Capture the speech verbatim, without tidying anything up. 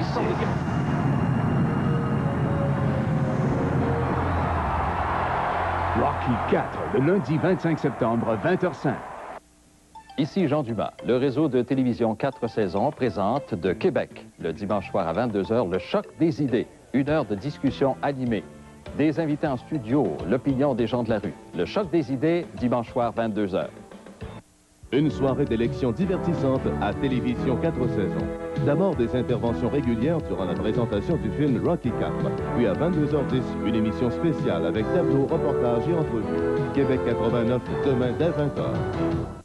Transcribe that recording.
Classique. Rocky quatre, le lundi vingt-cinq septembre, vingt heures cinq. Ici Jean Dumas. Le réseau de télévision quatre saisons présente de Québec, le dimanche soir à vingt-deux heures, le choc des idées. Une heure de discussion animée. Des invités en studio, l'opinion des gens de la rue. Le choc des idées, dimanche soir, vingt-deux heures. Une soirée d'élection divertissante à Télévision quatre saisons. D'abord des interventions régulières durant la présentation du film Rocky quatre. Puis à vingt-deux heures dix, une émission spéciale avec tableau, reportage et entrevues. Québec quatre-vingt-neuf, demain dès vingt heures.